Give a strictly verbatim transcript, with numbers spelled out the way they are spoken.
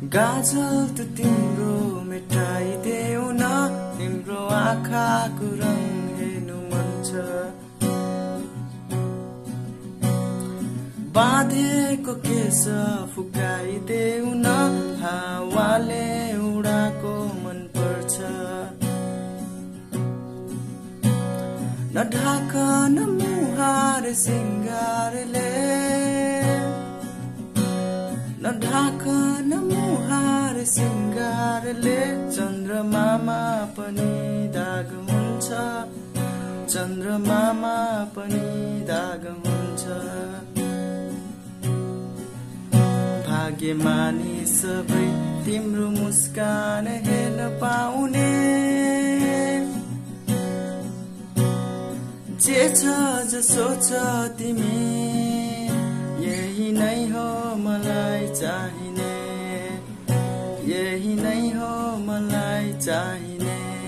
गाजल त तिम्रो मेटाइदेऊ न, तिम्रो आँखाको रङ हेर्नु मन छ। बाँधेको केश फुकाइदेऊ न, हावाले उडाको मन पर्छ। नढाक न मुहार सिंगारले, नढाक न मुहार सिंगारले, चन्द्रमामा पनि दाग हुन्छ, चन्द्रमामा पनि दाग हुन्छ। भाग्यमानी सबै तिम्रो मुस्कान हेर्न पाउने, जे छ जसो छ तिमी, यही नै हो मलाई चाहिने, यही नै हो मलाई चाहिने।